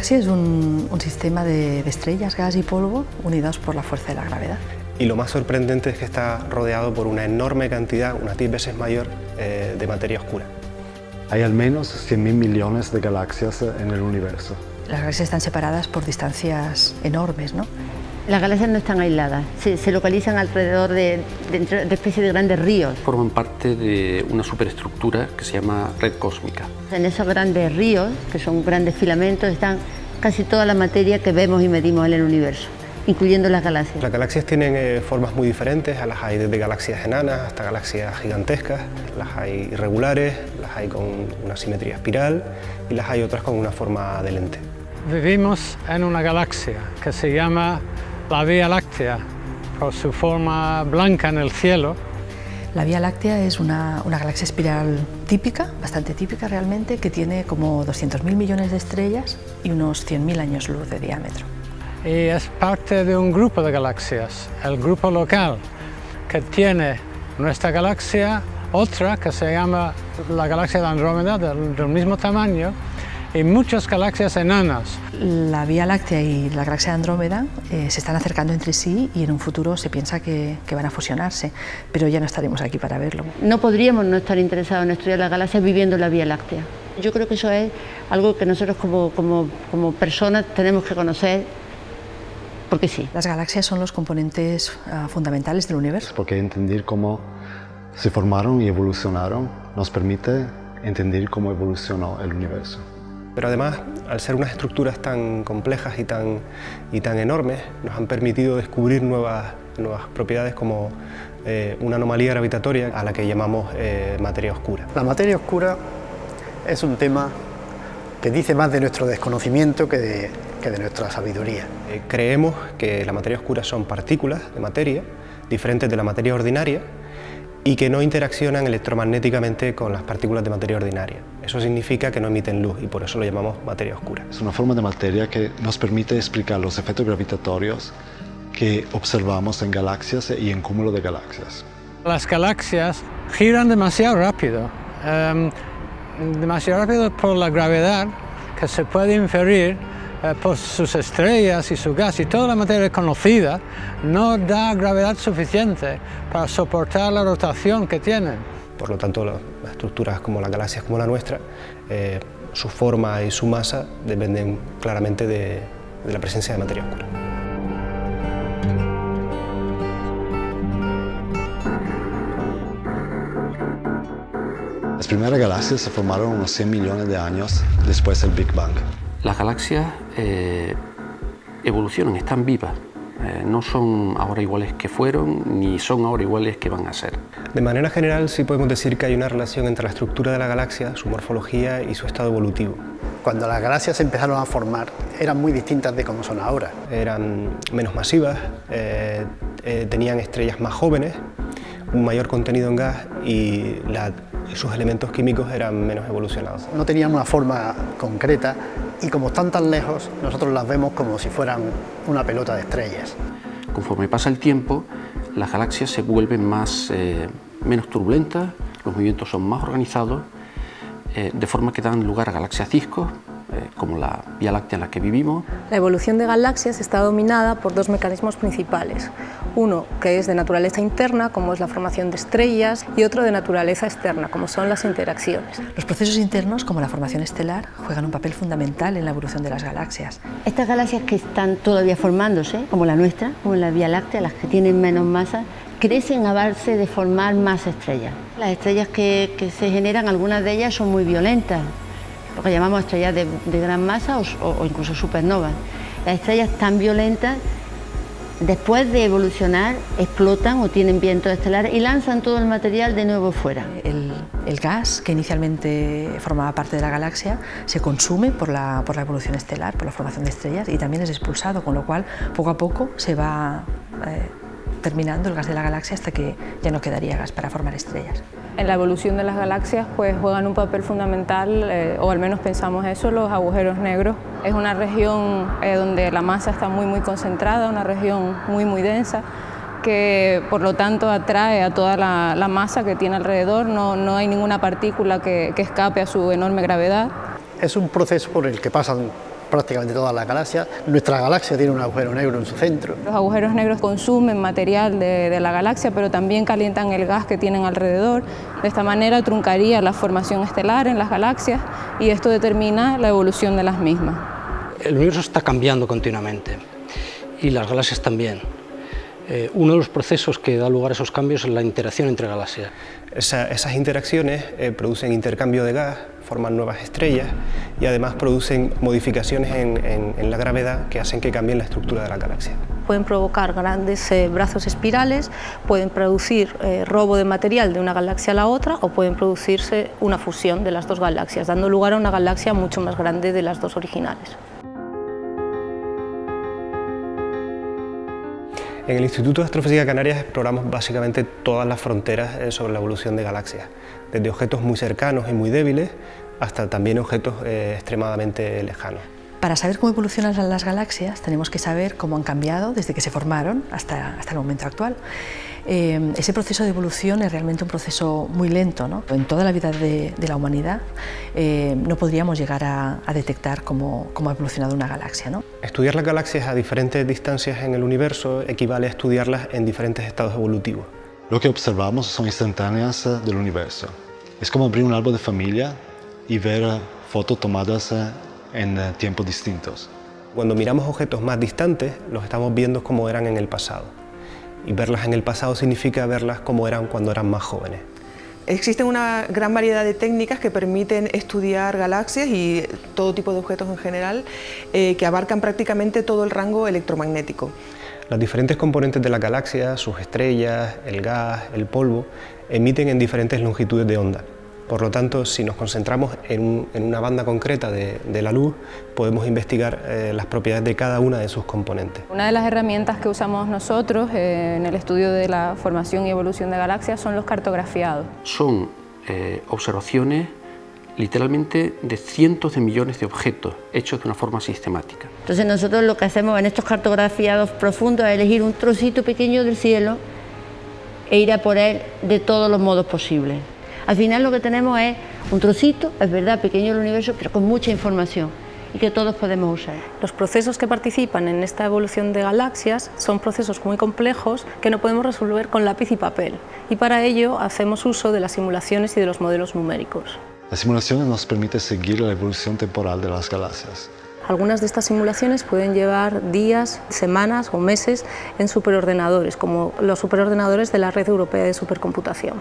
galaxia es un sistema de estrellas, gas y polvo unidos por la fuerza de la gravedad. Y lo más sorprendente es que está rodeado por una enorme cantidad, unas 10 veces mayor, de materia oscura. Hay al menos 100.000 millones de galaxias en el universo. Las galaxias están separadas por distancias enormes, ¿no? Las galaxias no están aisladas, se localizan alrededor de especies de grandes ríos. Forman parte de una superestructura que se llama red cósmica. En esos grandes ríos, que son grandes filamentos, están casi toda la materia que vemos y medimos en el universo, incluyendo las galaxias. Las galaxias tienen formas muy diferentes, las hay desde galaxias enanas hasta galaxias gigantescas, las hay irregulares, las hay con una simetría espiral y las hay otras con una forma de lente. Vivimos en una galaxia que se llama la Vía Láctea, por su forma blanca en el cielo. La Vía Láctea es una galaxia espiral típica, bastante típica realmente, que tiene como 200.000 millones de estrellas y unos 100.000 años luz de diámetro. Y es parte de un grupo de galaxias, el grupo local, que tiene nuestra galaxia, otra que se llama la galaxia de Andrómeda, del mismo tamaño, y muchas galaxias enanas. La Vía Láctea y la galaxia de Andrómeda se están acercando entre sí y en un futuro se piensa que van a fusionarse, pero ya no estaremos aquí para verlo. No podríamos no estar interesados en estudiar las galaxias viviendo en la Vía Láctea. Yo creo que eso es algo que nosotros como personas tenemos que conocer, porque sí. Las galaxias son los componentes fundamentales del universo. Porque entender cómo se formaron y evolucionaron nos permite entender cómo evolucionó el universo. Pero además, al ser unas estructuras tan complejas y tan enormes, nos han permitido descubrir nuevas propiedades como una anomalía gravitatoria a la que llamamos materia oscura. La materia oscura es un tema que dice más de nuestro desconocimiento que de nuestra sabiduría. Creemos que la materia oscura son partículas de materia diferentes de la materia ordinaria y que no interaccionan electromagnéticamente con las partículas de materia ordinaria. Eso significa que no emiten luz y por eso lo llamamos materia oscura. Es una forma de materia que nos permite explicar los efectos gravitatorios que observamos en galaxias y en cúmulo de galaxias. Las galaxias giran demasiado rápido por la gravedad que se puede inferir por sus estrellas y su gas y toda la materia conocida no da gravedad suficiente para soportar la rotación que tienen. Por lo tanto, las estructuras como las galaxias como la nuestra, su forma y su masa dependen claramente de la presencia de materia oscura. Las primeras galaxias se formaron unos 100 millones de años después del Big Bang. Las galaxias evolucionan, están vivas, no son ahora iguales que fueron, ni son ahora iguales que van a ser. De manera general sí podemos decir que hay una relación entre la estructura de la galaxia, su morfología y su estado evolutivo. Cuando las galaxias se empezaron a formar, eran muy distintas de cómo son ahora. Eran menos masivas, tenían estrellas más jóvenes, un mayor contenido en gas y sus elementos químicos eran menos evolucionados. No tenían una forma concreta y como están tan lejos, nosotros las vemos como si fueran una pelota de estrellas. Conforme pasa el tiempo, las galaxias se vuelven menos turbulentas, los movimientos son más organizados, de forma que dan lugar a galaxias discos, como la Vía Láctea en la que vivimos. La evolución de galaxias está dominada por dos mecanismos principales. Uno que es de naturaleza interna, como es la formación de estrellas, y otro de naturaleza externa, como son las interacciones. Los procesos internos, como la formación estelar, juegan un papel fundamental en la evolución de las galaxias. Estas galaxias que están todavía formándose, como la nuestra, como la Vía Láctea, las que tienen menos masa, crecen a base de formar más estrellas. Las estrellas que se generan, algunas de ellas son muy violentas, lo que llamamos estrellas de gran masa o incluso supernovas. Las estrellas tan violentas, después de evolucionar, explotan o tienen vientos estelares y lanzan todo el material de nuevo fuera. El gas, que inicialmente formaba parte de la galaxia, se consume por la evolución estelar, por la formación de estrellas, y también es expulsado, con lo cual poco a poco se va terminando el gas de la galaxia hasta que ya no quedaría gas para formar estrellas. En la evolución de las galaxias pues juegan un papel fundamental, o al menos pensamos eso, los agujeros negros. Es una región donde la masa está muy concentrada, una región muy densa, que por lo tanto atrae a toda la masa que tiene alrededor, no hay ninguna partícula que escape a su enorme gravedad. Es un proceso por el que pasan prácticamente todas las galaxias. Nuestra galaxia tiene un agujero negro en su centro. Los agujeros negros consumen material de la galaxia, pero también calientan el gas que tienen alrededor. De esta manera truncaría la formación estelar en las galaxias y esto determina la evolución de las mismas. El universo está cambiando continuamente y las galaxias también. Uno de los procesos que da lugar a esos cambios es la interacción entre galaxias. Esas interacciones producen intercambio de gas, forman nuevas estrellas y además producen modificaciones en la gravedad que hacen que cambien la estructura de la galaxia. Pueden provocar grandes brazos espirales, pueden producir robo de material de una galaxia a la otra o pueden producirse una fusión de las dos galaxias, dando lugar a una galaxia mucho más grande de las dos originales. En el Instituto de Astrofísica Canarias exploramos básicamente todas las fronteras sobre la evolución de galaxias, desde objetos muy cercanos y muy débiles hasta también objetos extremadamente lejanos. Para saber cómo evolucionan las galaxias tenemos que saber cómo han cambiado desde que se formaron hasta el momento actual. Ese proceso de evolución es realmente un proceso muy lento, ¿no? En toda la vida de la humanidad no podríamos llegar a detectar cómo ha evolucionado una galaxia, ¿no? Estudiar las galaxias a diferentes distancias en el universo equivale a estudiarlas en diferentes estados evolutivos. Lo que observamos son instantáneas del universo. Es como abrir un árbol de familia y ver fotos tomadas en tiempos distintos. Cuando miramos objetos más distantes, los estamos viendo como eran en el pasado. Y verlas en el pasado significa verlas como eran cuando eran más jóvenes. Existen una gran variedad de técnicas que permiten estudiar galaxias y todo tipo de objetos en general, que abarcan prácticamente todo el rango electromagnético. Las diferentes componentes de la galaxia, sus estrellas, el gas, el polvo, emiten en diferentes longitudes de onda. Por lo tanto, si nos concentramos en una banda concreta de la luz, podemos investigar las propiedades de cada una de sus componentes. Una de las herramientas que usamos nosotros en el estudio de la formación y evolución de galaxias son los cartografiados. Son observaciones literalmente de cientos de millones de objetos hechos de una forma sistemática. Entonces nosotros lo que hacemos en estos cartografiados profundos es elegir un trocito pequeño del cielo e ir a por él de todos los modos posibles. Al final lo que tenemos es un trocito, es verdad, pequeño del universo, pero con mucha información y que todos podemos usar. Los procesos que participan en esta evolución de galaxias son procesos muy complejos que no podemos resolver con lápiz y papel, y para ello hacemos uso de las simulaciones y de los modelos numéricos. Las simulaciones nos permiten seguir la evolución temporal de las galaxias. Algunas de estas simulaciones pueden llevar días, semanas o meses en superordenadores, como los superordenadores de la Red Europea de Supercomputación.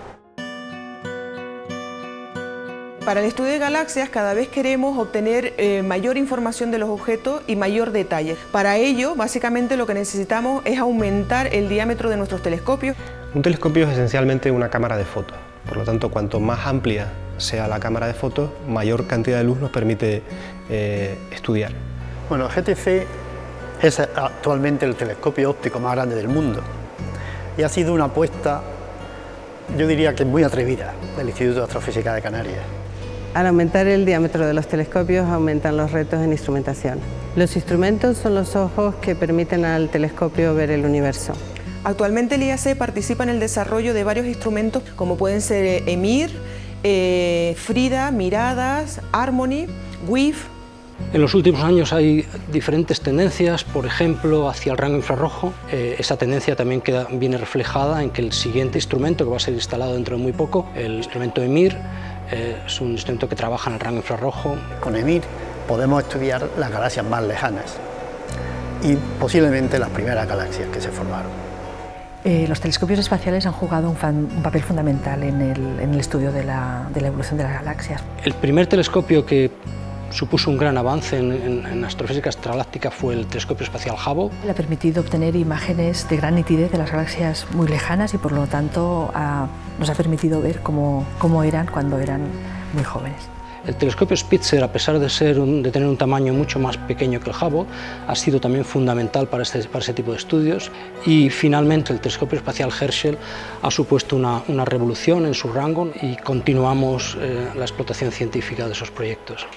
Para el estudio de galaxias cada vez queremos obtener mayor información de los objetos y mayor detalle. Para ello, básicamente lo que necesitamos es aumentar el diámetro de nuestros telescopios. Un telescopio es esencialmente una cámara de fotos, por lo tanto, cuanto más amplia sea la cámara de fotos, mayor cantidad de luz nos permite estudiar. Bueno, GTC es actualmente el telescopio óptico más grande del mundo y ha sido una apuesta, yo diría que muy atrevida, del Instituto de Astrofísica de Canarias. Al aumentar el diámetro de los telescopios aumentan los retos en instrumentación. Los instrumentos son los ojos que permiten al telescopio ver el universo. Actualmente el IAC participa en el desarrollo de varios instrumentos como pueden ser EMIR, FRIDA, Miradas, Harmony, WIF. En los últimos años hay diferentes tendencias, por ejemplo, hacia el rango infrarrojo. Esa tendencia también viene reflejada en que el siguiente instrumento que va a ser instalado dentro de muy poco, el instrumento EMIR, es un instrumento que trabaja en el rango infrarrojo. Con EMIR podemos estudiar las galaxias más lejanas y posiblemente las primeras galaxias que se formaron. Los telescopios espaciales han jugado un papel fundamental en el estudio de la evolución de las galaxias. El primer telescopio que supuso un gran avance en astrofísica extragaláctica fue el telescopio espacial Hubble. Le ha permitido obtener imágenes de gran nitidez de las galaxias muy lejanas y por lo tanto nos ha permitido ver cómo eran cuando eran muy jóvenes. El telescopio Spitzer, a pesar de tener un tamaño mucho más pequeño que el Hubble, ha sido también fundamental para ese tipo de estudios. Y finalmente el telescopio espacial Herschel ha supuesto una revolución en su rango y continuamos la explotación científica de esos proyectos.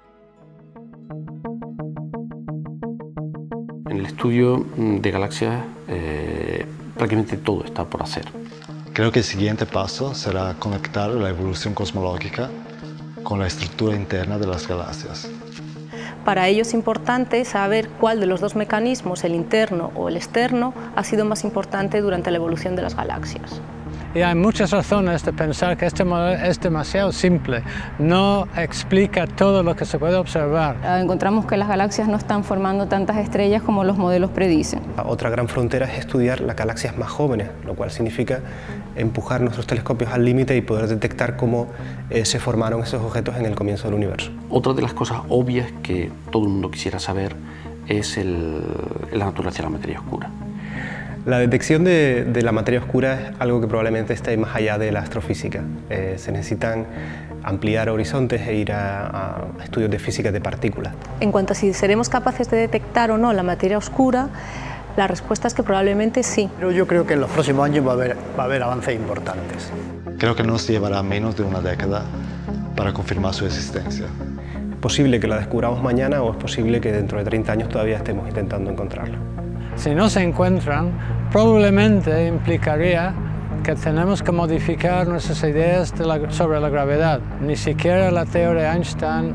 En el estudio de galaxias prácticamente todo está por hacer. Creo que el siguiente paso será conectar la evolución cosmológica con la estructura interna de las galaxias. Para ello es importante saber cuál de los dos mecanismos, el interno o el externo, ha sido más importante durante la evolución de las galaxias. Y hay muchas razones de pensar que este modelo es demasiado simple, no explica todo lo que se puede observar. Encontramos que las galaxias no están formando tantas estrellas como los modelos predicen. Otra gran frontera es estudiar las galaxias más jóvenes, lo cual significa empujar nuestros telescopios al límite y poder detectar cómo se formaron esos objetos en el comienzo del universo. Otra de las cosas obvias que todo el mundo quisiera saber es la naturaleza de la materia oscura. La detección de la materia oscura es algo que probablemente esté más allá de la astrofísica. Se necesitan ampliar horizontes e ir a estudios de física de partículas. En cuanto a si seremos capaces de detectar o no la materia oscura, la respuesta es que probablemente sí. Pero yo creo que en los próximos años va a haber avances importantes. Creo que nos llevará menos de una década para confirmar su existencia. Es posible que la descubramos mañana o es posible que dentro de 30 años todavía estemos intentando encontrarla. Si no se encuentran, probablemente implicaría que tenemos que modificar nuestras ideas sobre la gravedad. Ni siquiera la teoría de Einstein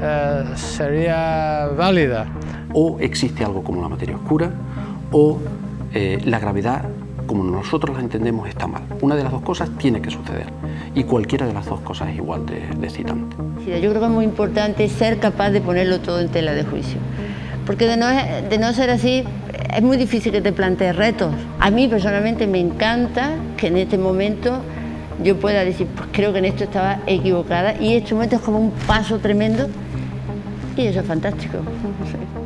sería válida. O existe algo como la materia oscura, o la gravedad, como nosotros la entendemos, está mal. Una de las dos cosas tiene que suceder, y cualquiera de las dos cosas es igual de excitante. Sí, yo creo que es muy importante ser capaz de ponerlo todo en tela de juicio, porque de no ser así, es muy difícil que te plantees retos. A mí personalmente me encanta que en este momento yo pueda decir, pues creo que en esto estaba equivocada, y este momento es como un paso tremendo, y eso es fantástico. Sí.